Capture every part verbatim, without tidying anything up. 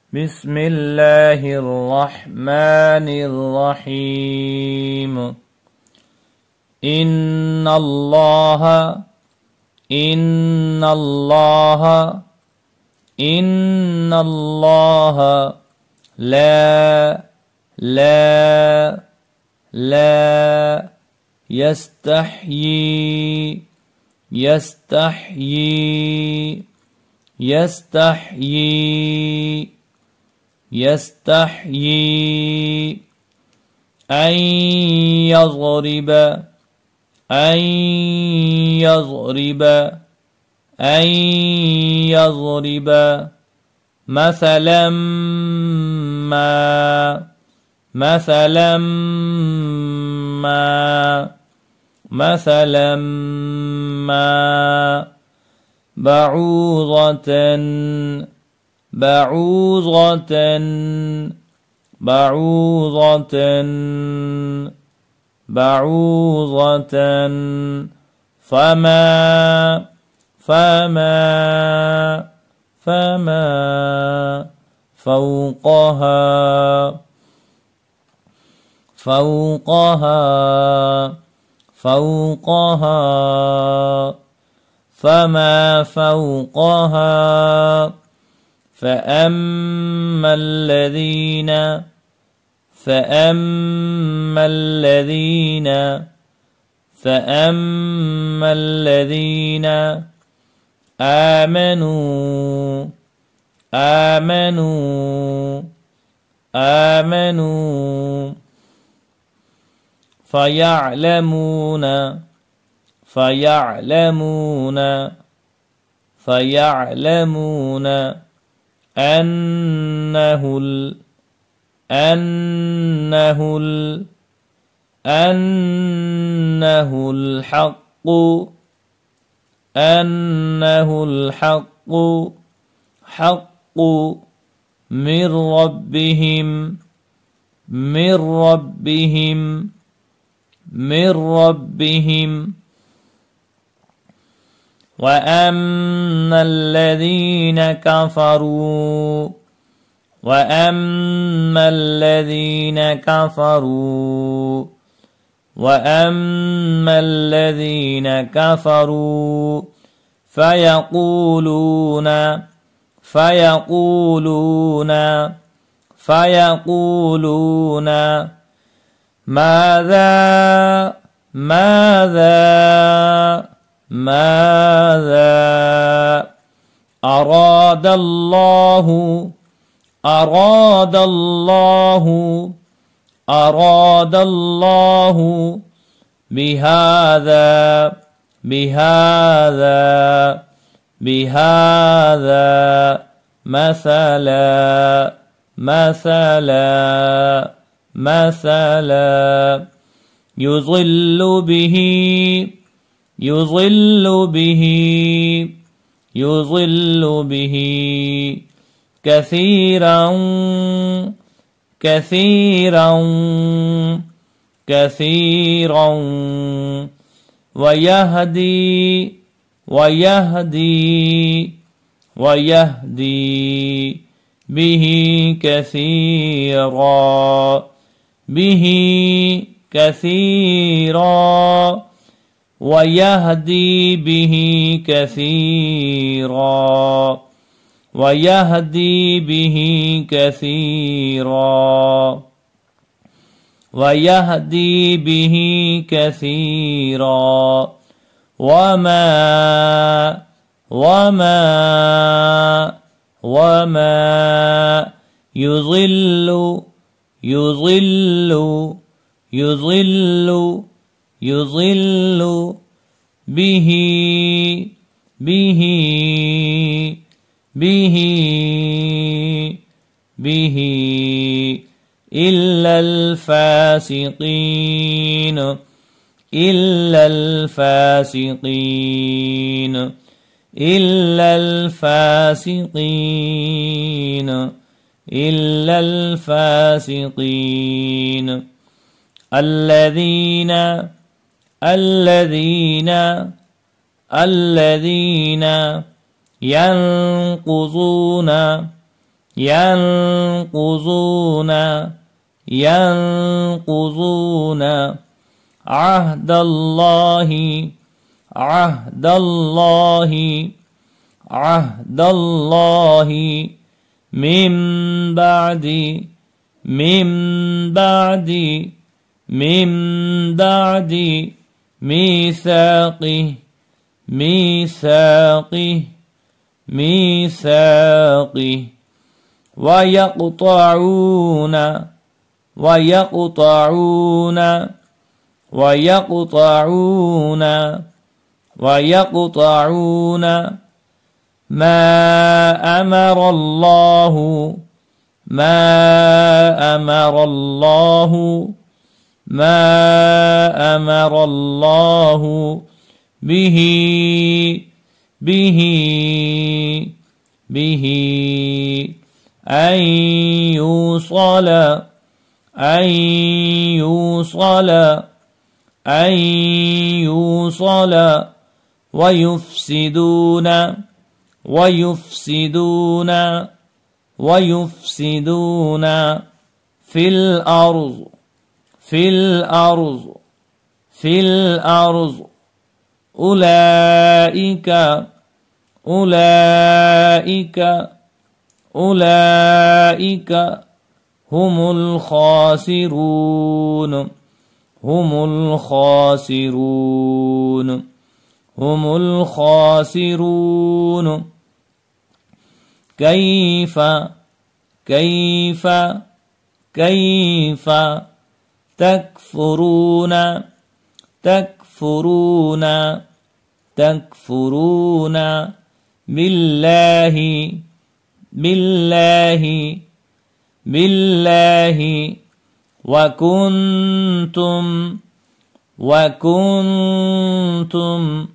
بسم الله الرحمن الرحيم. إن الله إن الله إن الله لا لا لا يستحيي يستحيي يستحيي يستحيي أن يضرب أن يضرب أن يضرب مثلا ما مثلا ما مثلا ما بعوضة بعوضة بعوضة بعوضة فما فما فما فوقها فوقها فوقها فما فوقها فأما الذين فأما الذين فأما الذين آمنوا آمنوا آمنوا فيعلمون فيعلمون فيعلمون أنه ال أنه ال أنه الحق أنه الحق حق من ربهم من ربهم من ربهم وأما الذين كفروا وأما الذين كفروا وأما الذين كفروا فيقولون فيقولون فيقولون ماذا ماذا ماذا أراد الله أراد الله أراد الله بهذا بهذا بهذا مثلا مثلا مثلا يضل به يضل به يضل به كثيرا كثيرا كثيرا ويهدي ويهدي ويهدي به كثيرا به كثيرا ويهدي به كثيرا ويهدي به كثيرا ويهدي به كثيرا وما وما وما يضل يضل يضل يضل به به به به إلا الفاسقين إلا الفاسقين إلا الفاسقين إلا الفاسقين الذين الذين الذين ينقضون ينقضون ينقضون عهد الله عهد الله عهد الله من بعد من بعد من بعد ميثاقه ميثاقه ميثاقه ويقطعون ويقطعون ويقطعون ويقطعون ما أمر الله ما أمر الله ما أمر الله به به به أن يوصل أن يوصل أن يوصل ويفسدون ويفسدون ويفسدون في الأرض في الأرض في الأرض أولئك أولئك أولئك هم الخاسرون هم الخاسرون هم الخاسرون كيف كيف كيف تكفرون تكفرون تكفرون بالله بالله بالله وكنتم وكنتم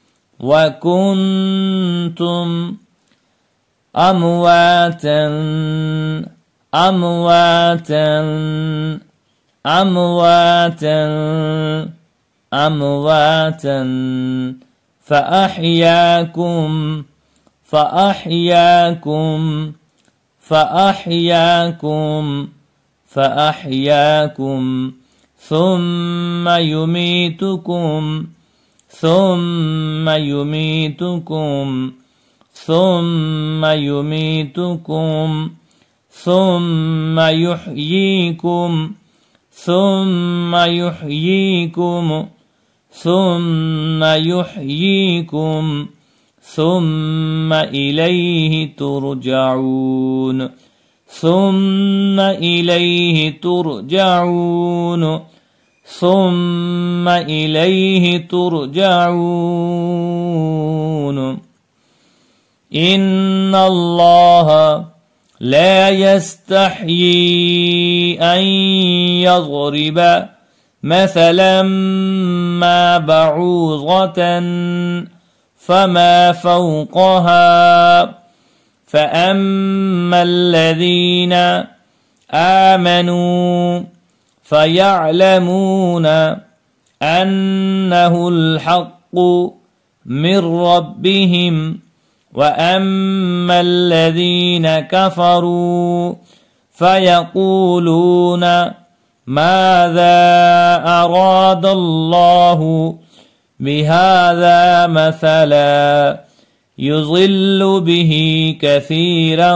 وكنتم أمواتا أمواتا أمواتا أمواتا فأحياكم فأحياكم فأحياكم فأحياكم ثم يميتكم ثم يميتكم ثم يميتكم ثم يحييكم ثم يحييكم ثم يحييكم ثم إليه ترجعون ثم إليه ترجعون ثم إليه ترجعون إن الله لا يستحيي أن يضرب مثلا ما بعوضة فما فوقها فأما الذين آمنوا فيعلمون أنه الحق من ربهم وأما الذين كفروا فيقولون ماذا أراد الله بهذا مثلا يضل به كثيرا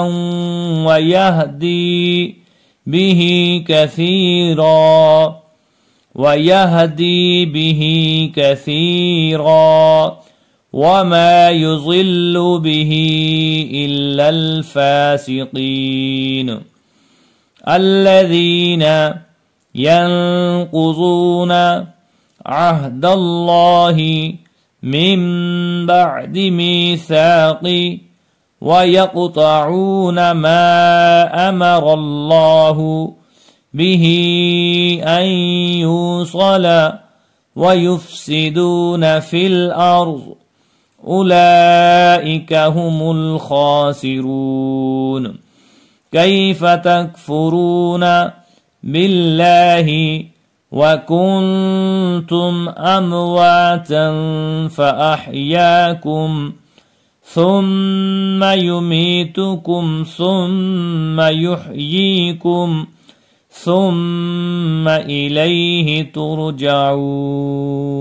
ويهدي به كثيرا ويهدي به كثيرا وما يضل به إلا الفاسقين الذين ينقضون عهد الله من بعد ميثاقه ويقطعون ما أمر الله به أن يوصل ويفسدون في الأرض أولئك هم الخاسرون كيف تكفرون بالله وكنتم أمواتا فأحياكم ثم يميتكم ثم يحييكم ثم إليه ترجعون.